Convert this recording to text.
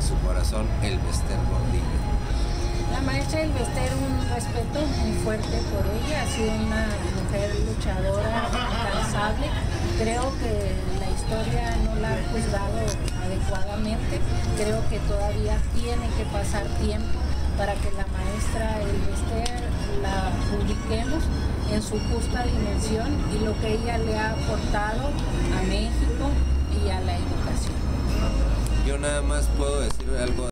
su corazón, Elvester Gordillo. La maestra Elvester, un respeto muy fuerte por ella, ha sido una mujer luchadora, incansable. Creo que la historia no la ha juzgado adecuadamente, creo que todavía tiene que pasar tiempo para que la maestra Elvester la publiquemos en su justa dimensión y lo que ella le ha aportado a México y a la educación. Yo nada más puedo decir algo